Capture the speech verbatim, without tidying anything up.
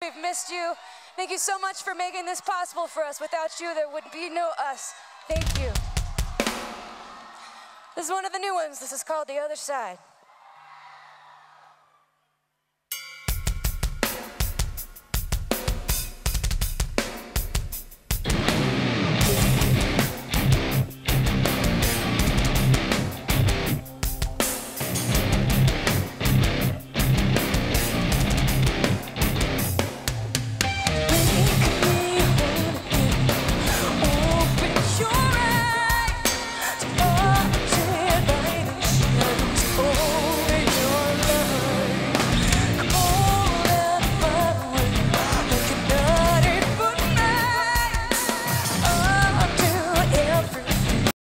We've missed you. Thank you so much for making this possible for us. Without you, there would be no us. Thank you. This is one of the new ones. This is called The Other Side.